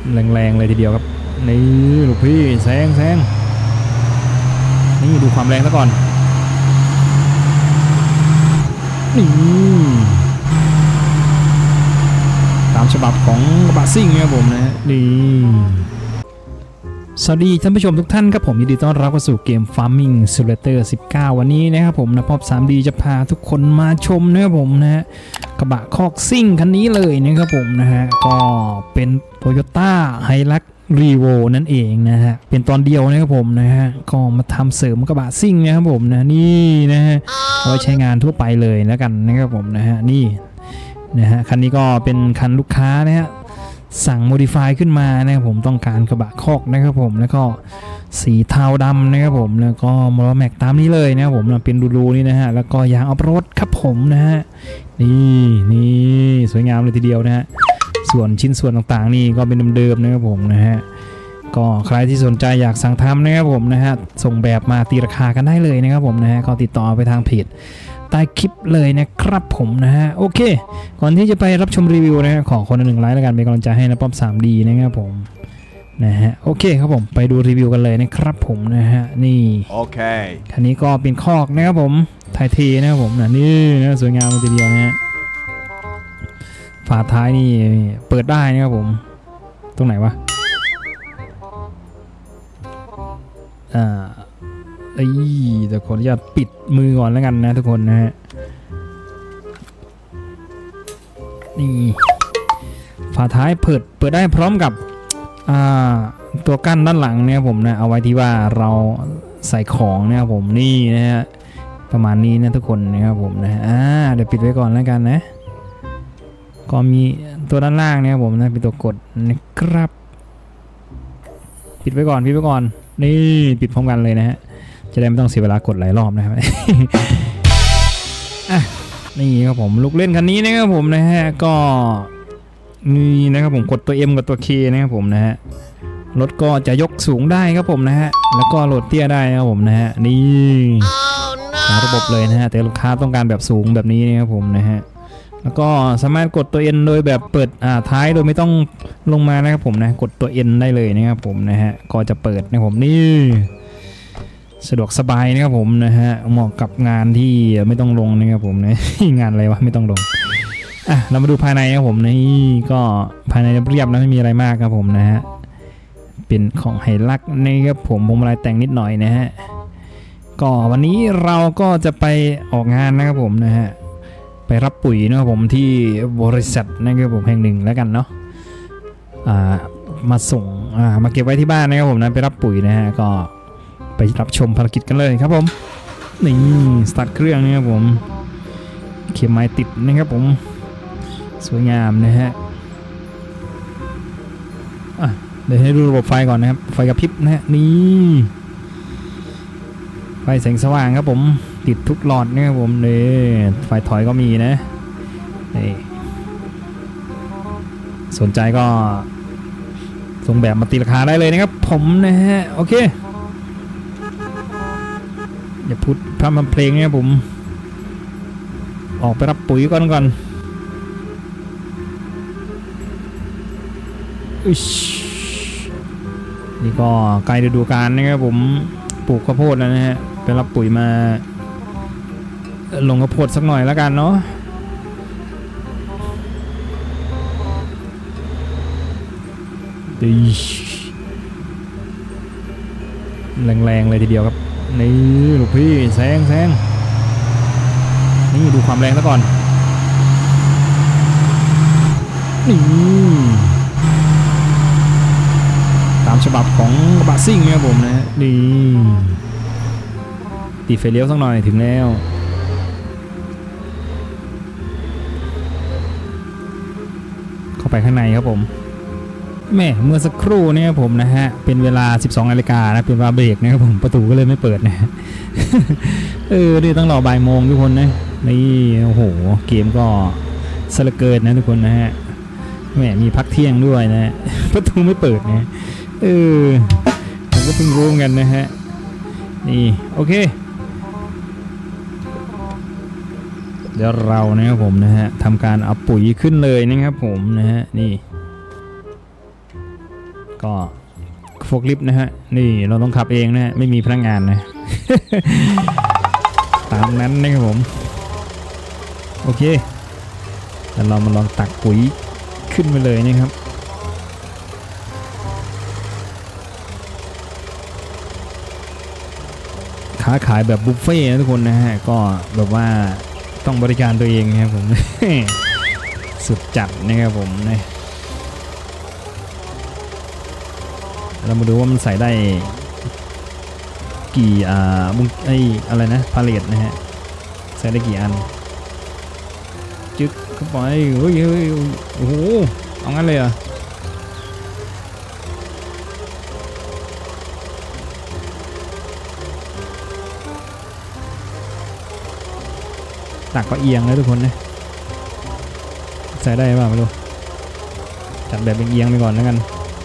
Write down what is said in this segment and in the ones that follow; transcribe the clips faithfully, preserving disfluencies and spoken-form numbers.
แรงๆเลยทีเดียวครับนี่ลูกพี่แซงแซงนี่ดูความแรงซะก่อนนี่ตามฉบับของกระบะซิ่งนะครับผมนะนี่สวัสดีท่านผู้ชมทุกท่านครับผมยินดีต้อนรับเข้าสู่เกม Farming Simulator สิบเก้า วันนี้นะครับผมนะพบ ทรี ดี จะพาทุกคนมาชมนะครับผมนะฮะกระบะคอกซิ่งคันนี้เลยนะครับผมนะฮะก็เป็น Toyota Hilux Revo นั่นเองนะฮะเป็นตอนเดียวนะครับผมนะฮะก็มาทำเสริมกระบะซิ่งนะครับผมนะนี่นะฮะเอาไว้ใช้งานทั่วไปเลยแล้วกันนะครับผมนะฮะนี่นะฮะคันนี้ก็เป็นคันลูกค้านะฮะสั่งโมดิฟายขึ้นมานะครับผมต้องการกระบะคอกนะครับผมแล้วก็สีเทาดำนะครับผมแล้วก็มอลแม็กตามนี้เลยนะครับผมเป็นรูๆนี่นะฮะแล้วก็ยางออฟโรดครับผมนะฮะนี่นี่สวยงามเลยทีเดียวนะฮะส่วนชิ้นส่วนต่างๆนี่ก็เป็นเดิมๆนะครับผมนะฮะก็ใครที่สนใจอยากสั่งทำนะครับผมนะฮะส่งแบบมาตีราคากันได้เลยนะครับผมนะฮะก็ติดต่อไปทางเพจใต้คลิปเลยนะครับผมนะฮะโอเคก่อนที่จะไปรับชมรีวิวนะฮะขอคนละหนึ่งไลค์แล้วกันเป็นกำลังใจให้นะป้อม ทรี ดี นะครับผมนะฮะโอเคครับผมไปดูรีวิวกันเลยนะครับผมนะฮะนี่โอเคคันนี้ก็เป็นคอกนะครับผมไทยเทนะครับผมนะนี่นะสวยงามทีเดียวนะฮะฝาท้ายนี่เปิดได้นะครับผมตรงไหนวะอ่าไอ้แต่ขออนุญาตปิดมือก่อนแล้วกันนะทุกคนนะฮะนี่ฝาท้ายเปิดเปิดได้พร้อมกับอ่าตัวกั้นด้านหลังเนี่ยผมนะเอาไว้ที่ว่าเราใส่ของนะครับผมนี่นะฮะประมาณนี้นะทุกคนนะครับผมนะอ่าเดี๋ยวปิดไว้ก่อนแล้วกันนะก็มีตัวด้านล่างเนี่ยผมนะเป็นตัวกดนะครับปิดไว้ก่อนปิดไว้ก่อนนี่ปิดพร้อมกันเลยนะฮะจะได้ไม่ต้องเสียเวลากดหลายรอบนะครับ อ่ะนี่ครับผมลูกเล่นคันนี้นะครับผมนะฮะก็นี่นะครับผมกดตัว M กับตัว K นะครับผมนะฮะรถก็จะยกสูงได้ครับผมนะฮะแล้วก็โหลดเตี้ยได้นะครับผมนะฮะนี่ oh, no. ระบบเลยนะฮะแต่ลูกค้าต้องการแบบสูงแบบนี้นะครับผมนะฮะแล้วก็สามารถกดตัว N โดยแบบเปิดอ่าท้ายโดยไม่ต้องลงมานะครับผมนะกดตัว N ได้เลยนะครับผมนะฮะก็จะเปิดนะครับผมนี่สะดวกสบายนะครับผมนะฮะเหมาะกับงานที่ไม่ต้องลงนะครับผมนะ งานอะไรวะไม่ต้องลงอ่ะเรามาดูภายในครับผมนี่ก็ภายในเรียบนะไม่มีอะไรมากครับผมนะฮะเป็นของไฮลักนี่ครับผมพวงมาลัยแต่งนิดหน่อยนะฮะก็วันนี้เราก็จะไปออกงานนะครับผมนะฮะไปรับปุ๋ยนะครับผมที่บริษัทนะครับผมแห่งหนึ่งแล้วกันเนาะอ่ามาส่งอ่ามาเก็บไว้ที่บ้านนะครับผมนะไปรับปุ๋ยนะฮะก็ไปรับชมภารกิจกันเลยครับผมนี่สตาร์ทเครื่องนะครับผมเข็มไม้ติดนะครับผมสวยงามนะฮะอ่ะเดี๋ยวให้ดูระบบไฟก่อนนะครับไฟกระพริบนะฮะนี่ไฟแสงสว่างครับผมติดทุกหลอดนะครับผมนี่ไฟถอยก็มีนะนี่สนใจก็ส่งแบบมาตีราคาได้เลยนะครับผมนะฮะโอเคอย่าพูดพร่ำเพลงเนี่ยผมออกไปรับปุ๋ยก่อนก่อนนี่ก็ใกล้ฤดูกาลนะครับผมปลูกข้าวโพดแล้วนะฮะไปรับปุ๋ยมาลงข้าวโพดสักหน่อยแล้วกันเนาะแรงๆเลยทีเดียวครับนี่ลูกพี่แซงแซงนี่ดูความแรงซะก่อนนี่ตามฉบับของกระบะซิ่งนะครับผมนะนี่ตีไฟเลี้ยวสักหน่อยถึงแล้วเข้าไปข้างในครับผมแม่เมื่อสักครู่เนี่ยผมนะฮะเป็นเวลาสิบสองนาฬิกานะเป็นเวลาเบรกนะครับผมประตูก็เลยไม่เปิดนะเออนี่ต้องรอบ่ายโมงทุกคนนะนี่โอ้โหเกมก็สละเกินนะทุกคนนะฮะแม่มีพักเที่ยงด้วยนะประตูไม่เปิดนะเออผมก็เพิ่งรู้กันนะฮะนี่โอเคเดี๋ยวเรานะครับผมนะฮะทำการเอาปุ๋ยขึ้นเลยนะครับผมนะฮะนี่ก็โฟล์คลิฟต์นะฮะนี่เราต้องขับเองนะฮะไม่มีพนักงานนะ ตามนั้นนะครับผมโอเคแล้วเรามาลองตักปุ๋ยขึ้นไปเลยนะครับค้าขายแบบบุฟเฟ่นะทุกคนนะฮะก็แบบว่าต้องบริการตัวเองนะครับผม สุดจัดนะครับผมนะเรามาดูว่ามันใส่ได้กี่อ่าบุ้งไออะไรนะพาเลทนะฮะใส่ได้กี่อันจึ๊กเข้าไปเฮ้ยเฮ้ยโอ้โหเอางั้นเลยอ่ะตักก็เอียงเลยทุกคนนะใส่ได้ป่ะไม่รู้จัดแบบเอียงๆไปก่อนแล้วกัน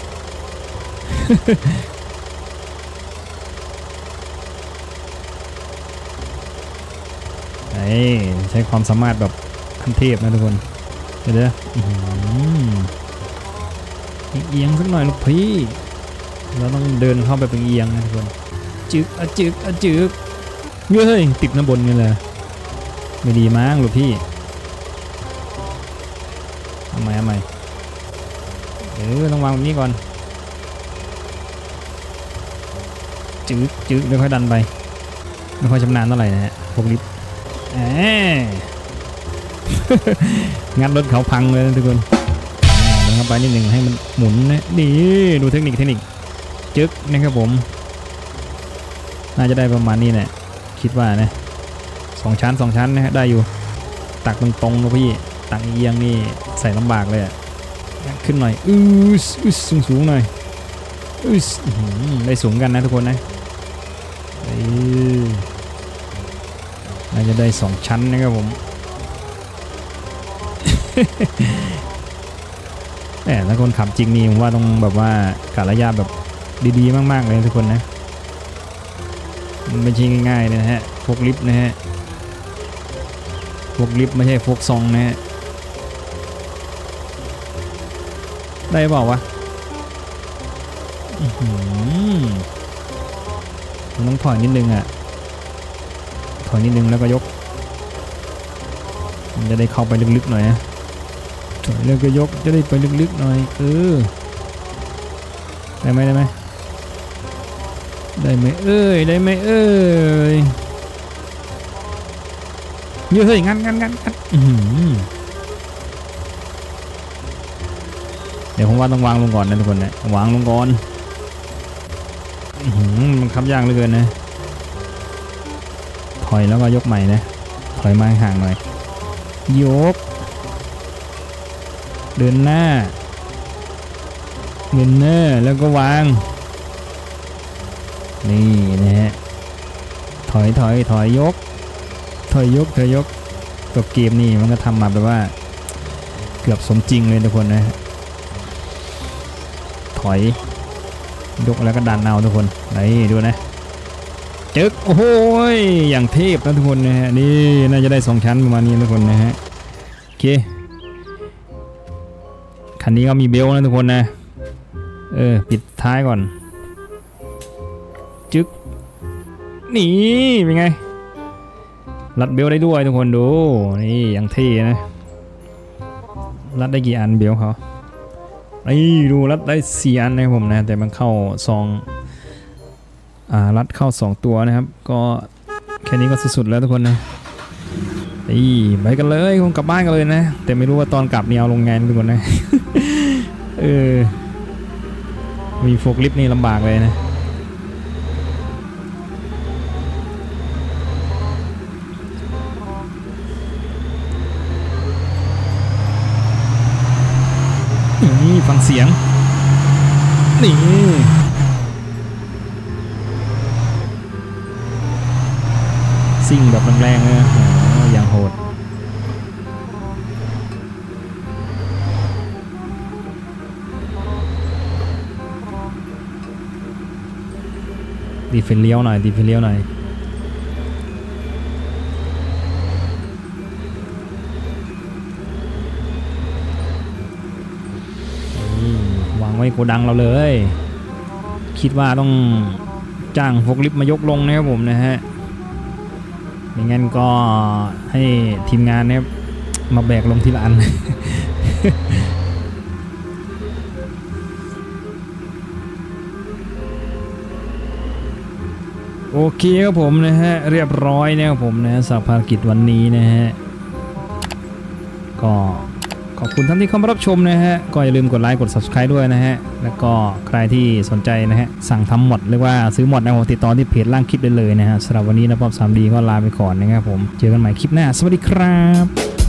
ใช้ความสามารถแบบขั้นเทพนะทุกคนเดี๋ยวเดี๋ยวเอียงสักหน่อยลูกพี่เราต้องเดินเข้าไปเป็นเอียงนะทุกคนจึกอะจึกอะจึกเฮ้ยติดน้ำบนกันเลยไม่ดีมั้งลูกพี่ทำไมทำไมเออต้องวางแบบนี้ก่อนจึกจึกเดี๋ยวค่อยดันไปไม่ค่อยชำนาญเท่าไหร่นะฮะพวกลิฟต์งัดรถเขาพังเลยนะทุกคนเดินเข้าไปนิดหนึ่งให้มันหมุนนะนี่ดูเทคนิคเทคนิคจึ๊กนะครับผมน่าจะได้ประมาณนี้แหละคิดว่านะสองชั้นสองชั้นนะฮะได้อยู่ตักตรงๆนะพี่ตักเอียงนี่ใส่ลำบากเลยขึ้นหน่อยอืออือสูงสูงหน่อยอือได้สูงกันนะทุกคนนะน่าจะได้สองชั้นนะครับผม แต่ถ้าคนขับจริงนี่ผมว่าต้องแบบว่ากะระยะแบบดีๆมากๆเลยทุกคนนะมันไม่ใช่ง่ายๆนะฮะโฟล์คลิฟต์นะฮะโฟล์คลิฟต์ไม่ใช่โฟล์คซองนะฮะได้เปล่าวะมันต้องถอยนิดนึงอ่ะถอยนิดนึงแล้วก็ยกมันจะได้เข้าไปลึกๆหน่อยนะถอยแล้วก็ยกจะได้ไปลึกๆหน่อยเออได้ไหมได้ไหมได้ไหมเอ้ยได้ไหมเอ้ยเยอะเฮ้ยงั้นงั้นงั้นงั้นเดี๋ยวผมว่าต้องวางลงก่อนนะทุกคนนะวางลงก่อนมันขับยากเหลือเกินนะถอยแล้วก็ยกใหม่นะถอยมาห่างหน่อยยกเดินหน้าเดินหน้าแล้วก็วางนี่นะฮะถอยถอยถอยยกถอยยกถอยยกตัวเกมนี่มันก็ทำมาแบบว่าเกือบสมจริงเลยทุกคนนะถอยยกแล้วก็ดันเอาทุกคนนี่ดูนะจึ๊กโอ้โหอย่างเทพนะทุกคนนะฮะนี่น่าจะได้สองชั้นประมาณนี้ทุกคนนะฮะโอเคคันนี้ก็มีเบลนะทุกคนนะเออปิดท้ายก่อนจึ๊กนี่เป็นไงรัดเบลได้ด้วยทุกคนดูนี่อย่างเท่นะรัดได้กี่อันเบลเขาไอ้ดูรัดได้สี่อันนะผมนะแต่มันเข้าซองอ่ารัดเข้าสองตัวนะครับก็แค่นี้ก็สุดๆแล้วทุกคนนะไอ้ไปกันเลยคงกลับบ้านกันเลยนะแต่ไม่รู้ว่าตอนกลับนี่เอาลงไงทุกคนนะ เออมีโฟล์คลิฟต์นี่ลำบากเลยนะนี่ฟังเสียงนี่ซิ่งแบบแรงๆเลยอย่างโหดดีเฟนเลี้ยวหน่อยดีเฟนเลี้ยวหน่อยวางไว้โกดังเราเลยคิดว่าต้องจ้างโฟล์คลิฟต์มายกลงนะครับผมนะฮะไม่งั้นก็ให้ทีมงานนะครับมาแบกลงทีละอัน โอเคครับผมนะฮะเรียบร้อยนะครับผมนะสำหรับภารกิจวันนี้นะฮะก็ขอบคุณท่านที่เข้ามารับชมนะฮะก็อย่าลืมกดไลค์กด ซับสไครบ์ ด้วยนะฮะแล้วก็ใครที่สนใจนะฮะสั่งทำหมดเรียกว่าซื้อหมดนะผมติดต่อที่เพจล่างคลิปได้เลยนะฮะสำหรับวันนี้นะป๊อบ ทรี ดี ก็ลาไปก่อนนะครับผมเจอกันใหม่คลิปหน้าสวัสดีครับ